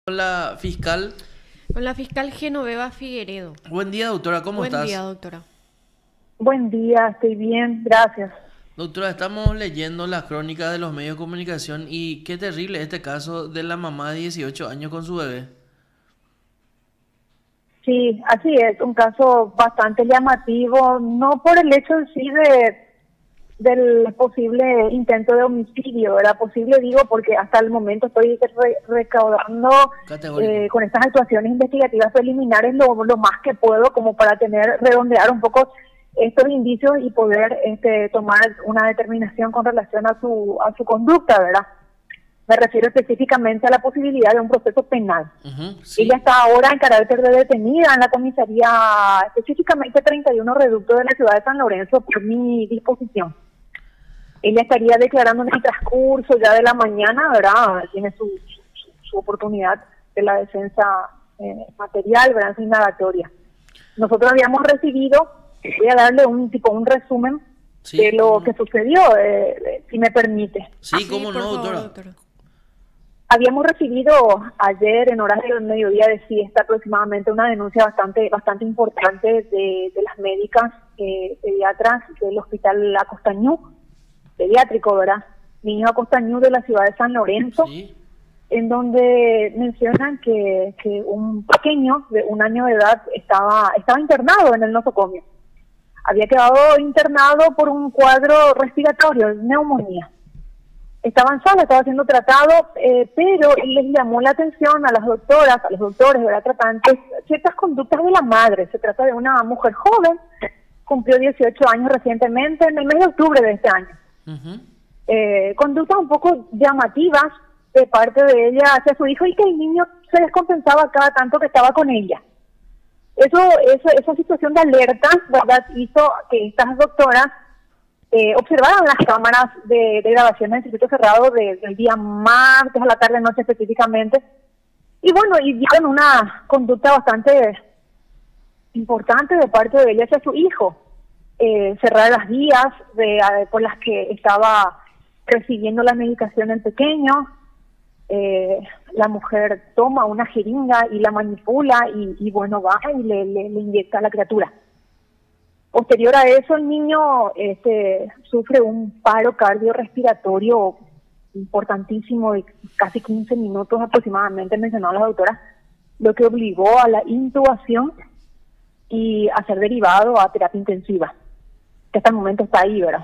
La fiscal. Con la fiscal Genoveva Figueredo. Buen día, doctora, ¿cómo estás? Buen día, doctora. Buen día, estoy bien, gracias. Doctora, estamos leyendo las crónicas de los medios de comunicación y qué terrible este caso de la mamá de 18 años con su bebé. Sí, así es, un caso bastante llamativo, no por el hecho en sí del posible intento de homicidio, era posible, digo, porque hasta el momento estoy recaudando con estas actuaciones investigativas preliminares lo más que puedo como para redondear un poco estos indicios y poder tomar una determinación con relación a su conducta, ¿verdad? Me refiero específicamente a la posibilidad de un proceso penal. Sí. Ella está ahora en carácter de detenida en la comisaría, específicamente 31 Reducto de la ciudad de San Lorenzo, por mi disposición. Ella estaría declarando en el transcurso ya de la mañana, ¿verdad? Tiene su oportunidad de la defensa material, ¿verdad? Su indagatoria. Nosotros habíamos recibido, voy a darle un resumen de lo que sucedió, si me permite. Sí, cómo no, doctora. Habíamos recibido ayer en horas del mediodía de siesta aproximadamente una denuncia bastante importante de las médicas pediatras del hospital Acostañú, pediátrico, ¿verdad? Niño Acostañú de la ciudad de San Lorenzo, Sí. En donde mencionan que un pequeño de 1 año de edad estaba internado en el nosocomio. Había quedado internado por un cuadro respiratorio, neumonía. Estaba en sala, estaba siendo tratado, pero les llamó la atención a las doctoras, a los doctores, de la tratantes, ciertas conductas de la madre. Se trata de una mujer joven, cumplió 18 años recientemente, en el mes de octubre de este año. Conductas un poco llamativas de parte de ella hacia su hijo y que el niño se descompensaba cada tanto que estaba con ella. Esa situación de alerta, ¿verdad?, hizo que estas doctoras observaron las cámaras de grabación en circuito cerrado del día martes a la tarde, noche específicamente, y bueno, y vieron una conducta bastante importante de parte de ella hacia su hijo. Cerrar las vías por las que estaba recibiendo la medicación el pequeño. La mujer toma una jeringa y la manipula y bueno, va y le inyecta a la criatura. Posterior a eso, el niño sufre un paro cardiorrespiratorio importantísimo de casi 15 minutos aproximadamente, mencionó la doctora, lo que obligó a la intubación y a ser derivado a terapia intensiva, que hasta el momento está ahí, ¿verdad?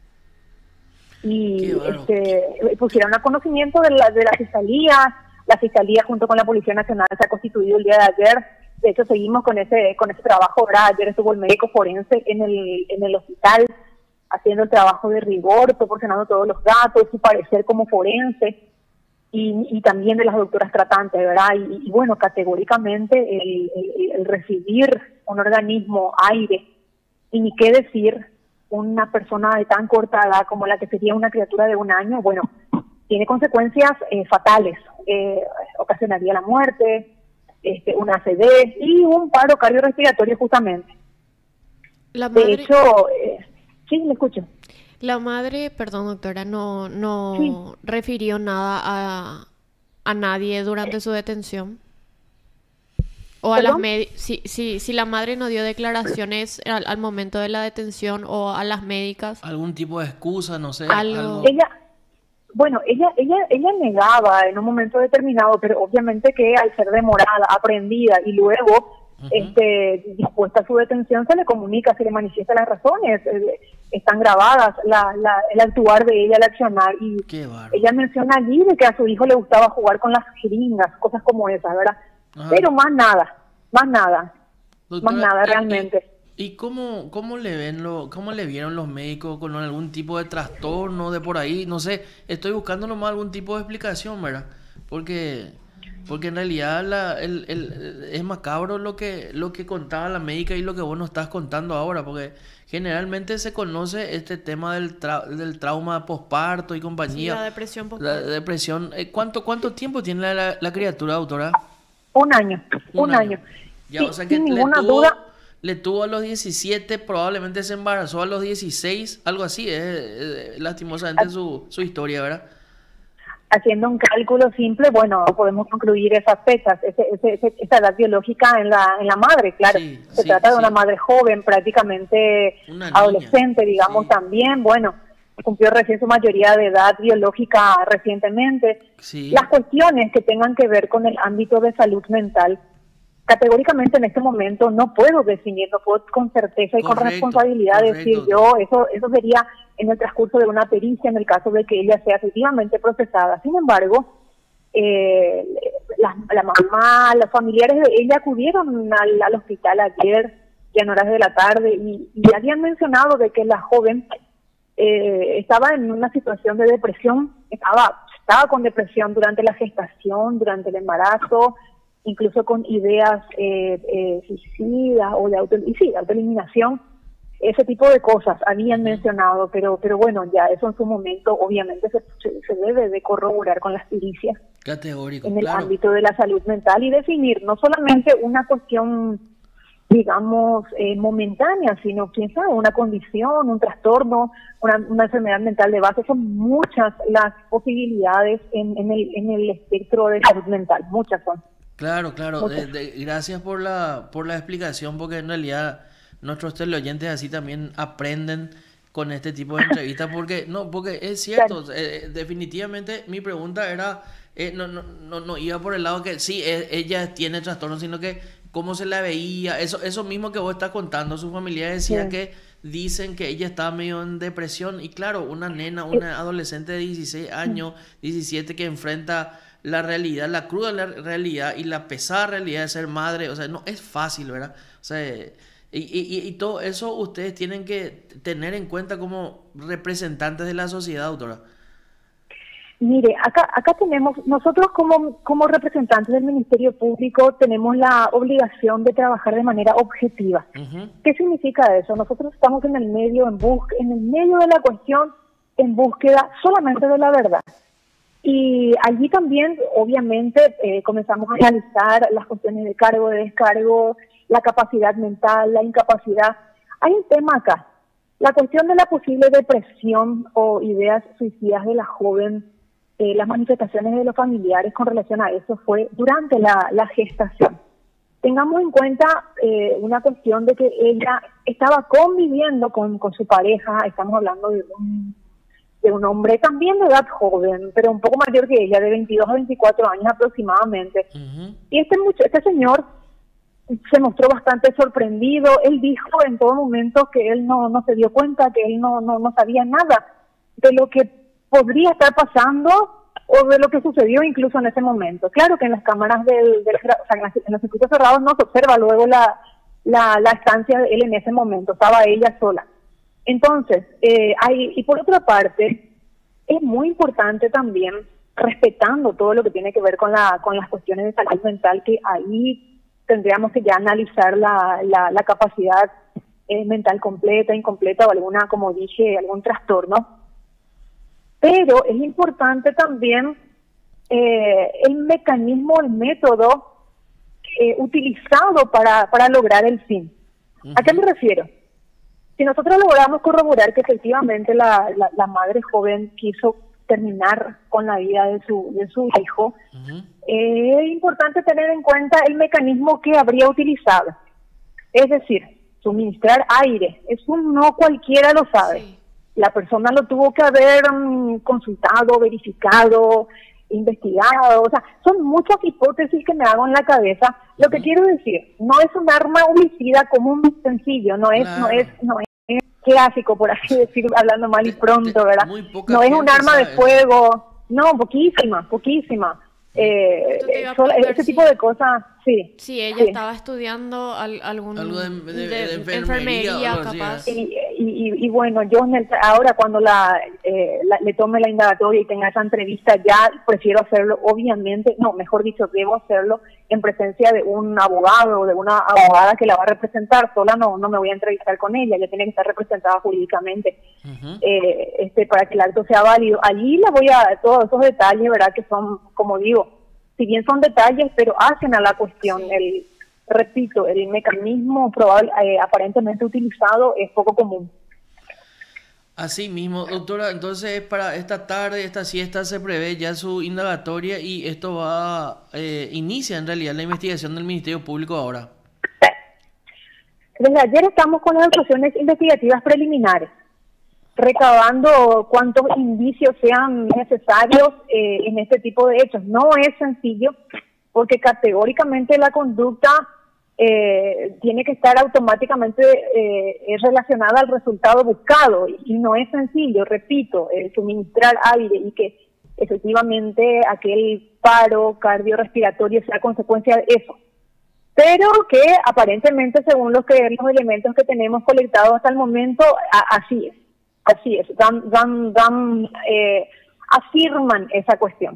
Y pusieron a conocimiento de la Fiscalía junto con la Policía Nacional se ha constituido el día de ayer. De hecho, seguimos con ese trabajo, ¿verdad? Ayer estuvo el médico forense en el hospital haciendo el trabajo de rigor, proporcionando todos los datos, su parecer como forense, y también de las doctoras tratantes, ¿verdad? Y bueno, categóricamente el recibir un organismo aire, y ni qué decir, una persona de tan corta edad como la que sería una criatura de 1 año, bueno, tiene consecuencias fatales, ocasionaría la muerte, una ACV y un paro cardiorrespiratorio justamente. De hecho, sí, le escucho. La madre, perdón, doctora, no Sí. refirió nada a nadie durante su detención. O a las si la madre no dio declaraciones al momento de la detención o a las médicas. ¿Algún tipo de excusa, no sé? Algo. Ella negaba en un momento determinado, pero obviamente que al ser demorada, aprendida y luego dispuesta a su detención, se le comunica, se le manifiesta las razones, están grabadas, el actuar de ella, el accionar, y ella menciona allí de que a su hijo le gustaba jugar con las jeringas, cosas como esas, ¿verdad? Pero más nada, Doctora, más nada realmente. ¿Y cómo le vieron los médicos con algún tipo de trastorno de por ahí? No sé, estoy buscando nomás algún tipo de explicación, ¿verdad? Porque en realidad es macabro lo que contaba la médica y lo que vos nos estás contando ahora, porque generalmente se conoce este tema del trauma posparto y compañía. Sí, la depresión posparto. La depresión. ¿Cuánto tiempo tiene la criatura, doctora? 1 año, un año. Ya, Sí, o sea que sin ninguna duda. le tuvo a los 17, probablemente se embarazó a los 16, algo así, lastimosamente su historia, ¿verdad? haciendo un cálculo simple, bueno, podemos concluir esas fechas, esa edad biológica en la madre, claro. Sí, Se sí, trata de sí. una madre joven, prácticamente Una niña. adolescente, digamos, Sí. también, bueno, cumplió recién su mayoría de edad biológica recientemente. Sí. Las cuestiones que tengan que ver con el ámbito de salud mental, categóricamente en este momento no puedo definir, no puedo con certeza y con Correcto, responsabilidad decir correcto. eso sería en el transcurso de una pericia en el caso de que ella sea efectivamente procesada. Sin embargo, la mamá, los familiares de ella acudieron al hospital ayer, ya en horas de la tarde, y habían mencionado de que la joven estaba en una situación de depresión, estaba con depresión durante la gestación, durante el embarazo, incluso con ideas suicidas o de autoeliminación, ese tipo de cosas habían mencionado, pero bueno, ya eso en su momento obviamente se debe de corroborar con las pericias Categórico, en el claro. ámbito de la salud mental y definir no solamente una cuestión, digamos, momentánea, sino, quién sabe, una condición, un trastorno, una enfermedad mental de base. Son muchas las posibilidades en el espectro de salud mental, muchas son. Claro, claro. Muchas. Gracias por la explicación, porque en realidad nuestros teleoyentes así también aprenden con este tipo de entrevistas, porque es cierto, definitivamente mi pregunta era, no iba por el lado que sí, ella tiene trastorno, sino que cómo se la veía, eso mismo que vos estás contando, sus familiares decían que dicen que ella estaba medio en depresión, y claro, una nena, una adolescente de 16 años, 17, que enfrenta la realidad, la cruda realidad y la pesada realidad de ser madre, o sea, no es fácil, ¿verdad? O sea, y todo eso ustedes tienen que tener en cuenta como representantes de la sociedad, doctora. Mire, acá tenemos, nosotros como representantes del Ministerio Público tenemos la obligación de trabajar de manera objetiva. Uh-huh. ¿Qué significa eso? Nosotros estamos en el medio, en el medio de la cuestión, en búsqueda solamente de la verdad. Y allí también, obviamente, comenzamos a analizar las cuestiones de cargo, de descargo, la capacidad mental, la incapacidad. Hay un tema acá, la cuestión de la posible depresión o ideas suicidas de la joven. Las manifestaciones de los familiares con relación a eso fue durante la gestación. Tengamos en cuenta una cuestión de que ella estaba conviviendo con su pareja, estamos hablando de un hombre también de edad joven, pero un poco mayor que ella, de 22 a 24 años aproximadamente. Uh-huh. Y este señor se mostró bastante sorprendido. Él dijo en todo momento que él no se dio cuenta, que él no sabía nada de lo que podría estar pasando o de lo que sucedió incluso en ese momento. Claro que en las cámaras o sea, en los circuitos cerrados no se observa luego la estancia de él en ese momento, estaba ella sola. Entonces, y por otra parte, es muy importante también, respetando todo lo que tiene que ver con las cuestiones de salud mental, que ahí tendríamos que ya analizar la capacidad mental completa, incompleta o alguna, como dije, algún trastorno. Pero es importante también el mecanismo, el método utilizado para lograr el fin. Uh-huh. ¿A qué me refiero? Si nosotros logramos corroborar que efectivamente la madre joven quiso terminar con la vida de su hijo, Uh-huh. es importante tener en cuenta el mecanismo que habría utilizado. Es decir, suministrar aire. Eso no cualquiera lo sabe. Sí. La persona lo tuvo que haber consultado, verificado, investigado. O sea, son muchas hipótesis que me hago en la cabeza. Lo que quiero decir, no es un arma homicida común y sencillo, no es clásico, por así decir, hablando mal y pronto, ¿verdad? No es un arma de fuego, no, poquísima. Ese tipo de cosas, sí. Sí, ella sí. estaba estudiando algo de enfermería, algo así, capaz. Y bueno, yo ahora cuando le tome la indagatoria y tenga esa entrevista, ya prefiero hacerlo, obviamente, mejor dicho, debo hacerlo en presencia de un abogado o de una abogada que la va a representar. Sola no me voy a entrevistar con ella tiene que estar representada jurídicamente. Uh-huh. Para que el acto sea válido. Allí le voy a todos esos detalles, ¿verdad? Que son, como digo, si bien son detalles, pero hacen a la cuestión. Sí. Repito, el mecanismo probable aparentemente utilizado es poco común. Así mismo, doctora, entonces para esta tarde, esta siesta, se prevé ya su indagatoria y esto inicia en realidad la investigación del Ministerio Público ahora. Desde ayer estamos con las actuaciones investigativas preliminares, recabando cuantos indicios sean necesarios en este tipo de hechos. No es sencillo porque categóricamente la conducta tiene que estar automáticamente relacionada al resultado buscado y no es sencillo, repito, suministrar aire y que efectivamente aquel paro cardiorrespiratorio sea consecuencia de eso. Pero que aparentemente, según los elementos que tenemos colectados hasta el momento, así es, afirman esa cuestión.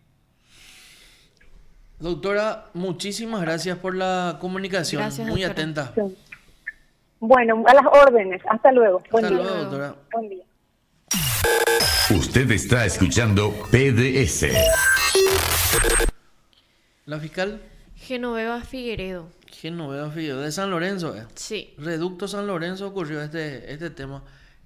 Doctora, muchísimas gracias por la comunicación, Gracias, muy doctora. atenta. Sí. Bueno, a las órdenes, hasta luego. Buen Hasta día. luego, doctora. Buen día. Usted está escuchando PDS. La fiscal Genoveva Figueredo. Genoveva Figueroa de San Lorenzo. Sí. Reducto San Lorenzo ocurrió este tema.